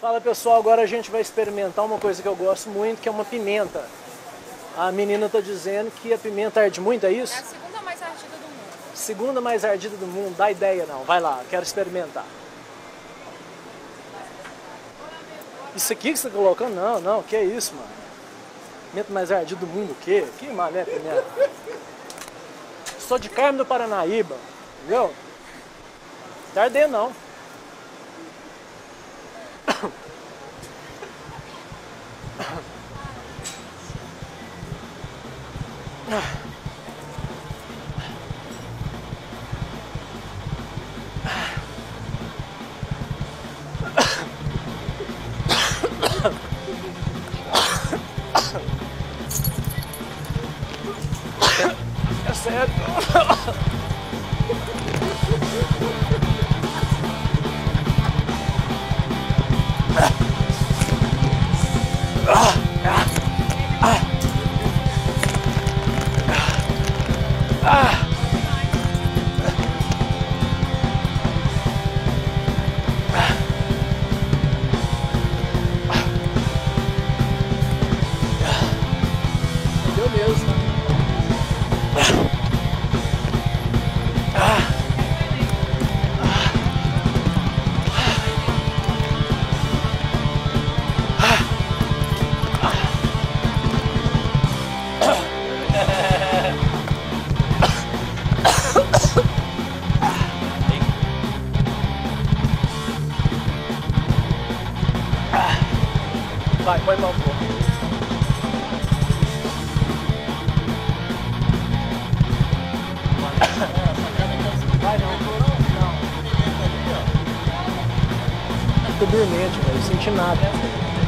Fala pessoal, agora a gente vai experimentar uma coisa que eu gosto muito, que é uma pimenta. A menina tá dizendo que a pimenta arde muito, é isso? É a segunda mais ardida do mundo. Segunda mais ardida do mundo, dá ideia não, vai lá, quero experimentar. Isso aqui que você tá colocando? Não, não, que é isso, mano? Pimenta mais ardida do mundo, o quê? Que mané pimenta? Sou de Carmo do Paranaíba, entendeu? Não tá ardendo não. É sério. Deu mesmo. Vai, põe mão boa. Vai não. Não. Tô dormente, velho, não senti nada.